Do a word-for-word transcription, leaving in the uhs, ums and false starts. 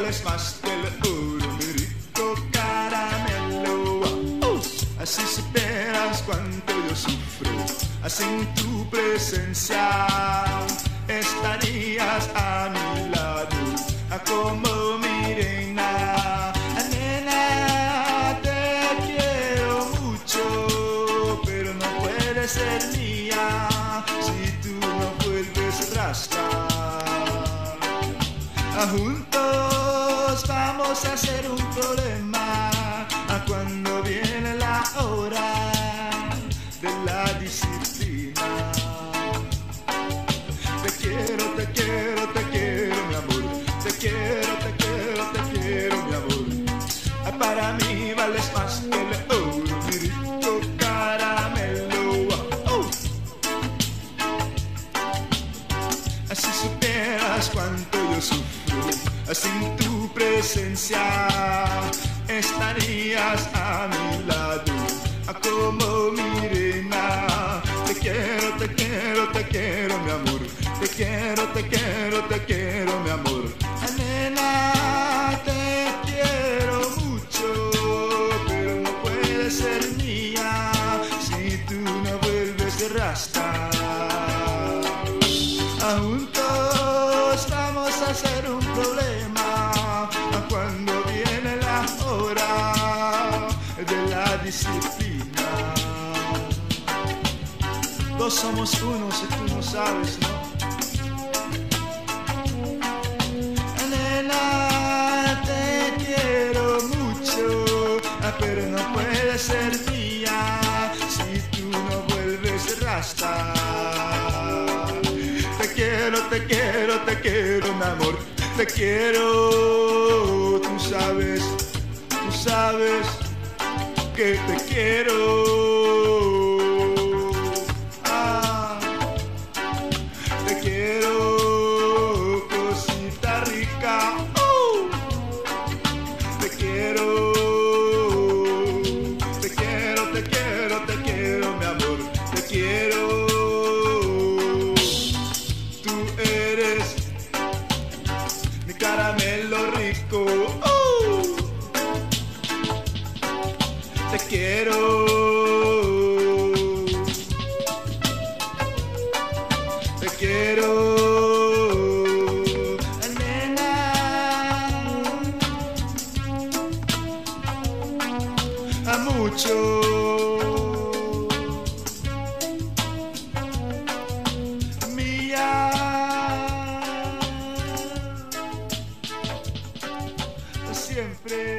vales más que el oro, mi rico caramelo. Uh, así superas cuánto yo sufro, así en tu presencia estarías a mi lado, a como mi reina. Nena, te quiero mucho, pero no puedes ser mía si tú no vuelves rasta. Juntos vamos a hacer un problema a cuando viene la hora de la disciplina. Te quiero, te quiero, te quiero, mi amor. Te quiero, te quiero, te quiero, mi amor. Para mí vales más que el oro, mi rico caramelo. Oh. Así superas cuánto yo sufro, así en tu presencia estarías a mi lado, a como mi reina. Te quiero, te quiero, te quiero, mi amor. Te quiero, te quiero, te quiero, mi amor. Nena, te quiero mucho, pero no puedes ser mía si tú no vuelves de rasta. Juntos vamos a hacer un problema cuando viene la hora de la disciplina. Dos somos uno si tú no sabes, ¿no? Nena, te quiero mucho, pero no puedes ser mía si tú no vuelves rasta. Te quiero, te quiero, te quiero, mi amor. Te quiero, tú sabes, tú sabes que te quiero. Ah, te quiero, cosita rica. Uh, te quiero, te quiero, te quiero, te quiero, mi amor. Te quiero. Caramelo rico, uh, te quiero, te quiero, nena, a mucho. Siempre.